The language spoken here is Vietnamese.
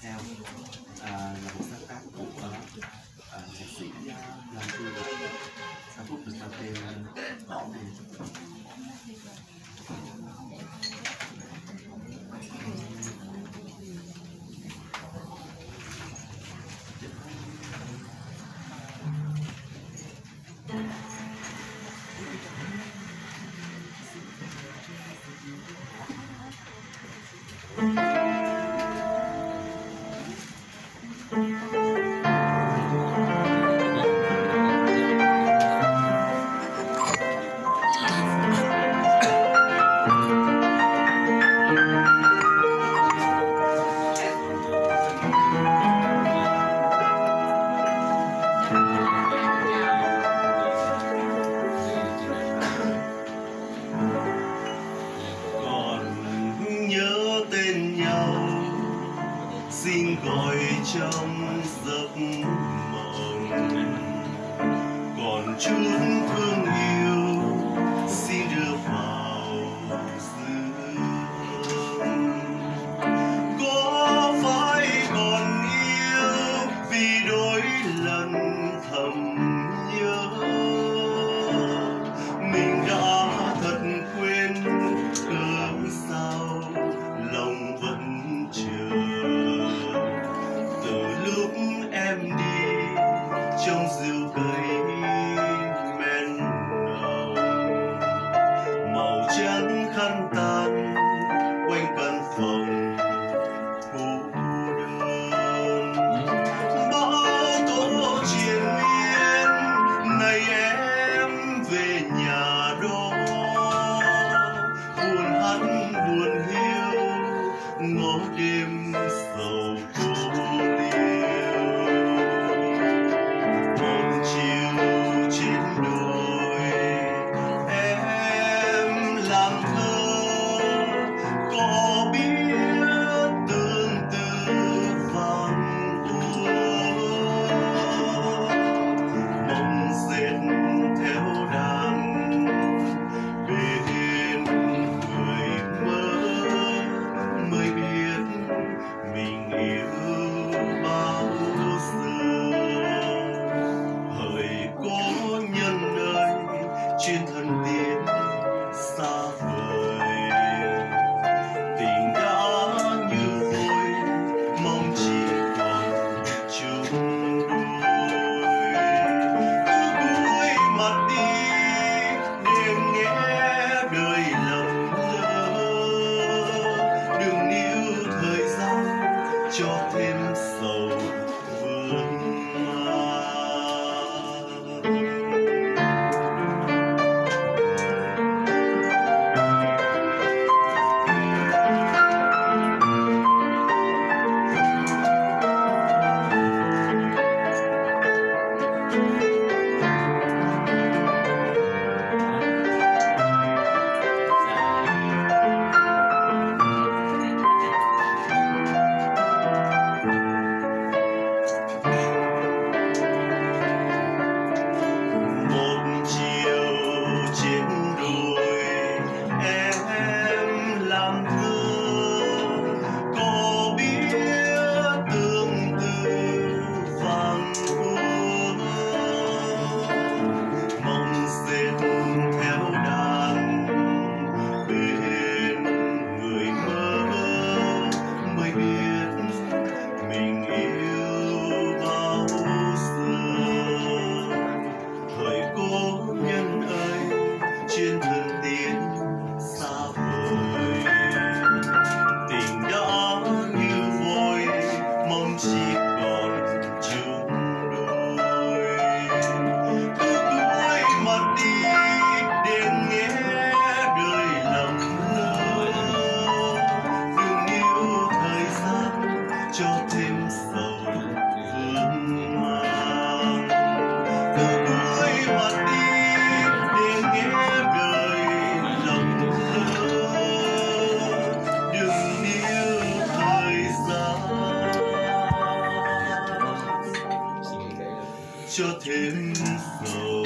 theo là một sáng tác của nhạc sĩ Lam Phương. Ca khúc được mang tên Đỏ Đèn. Xin gọi trong giấc mộng, còn chút thương yêu xin đưa vào dư âm. Có phải còn yêu vì đôi lần thầm nhớ mình đã thật quên, cớ sao lòng vẫn chờ. Em đi trong rượu cây men nồng, màu trắng khăn tàn quanh căn phòng cô đơn. Bao tố triền miên này em về nhà đó, buồn hẳn buồn hiu ngó đêm sầu cô liêu. Chuyên thân tiến xa vời, tình đã như vội mong chỉ còn chung đôi. Cứ cúi mặt đi để nghe đời lầm lỡ, đừng níu thời gian cho thêm sầu vương ma. Chuyên thân tiến xa vời, tình đã như vội mong chỉ còn chung đôi. Cứ cúi mặt đi để nghe đời lầm lỡ, đừng níu thời gian cho thêm sầu vương mang. Cứ cúi mặt đi để nghe cho thêm sầu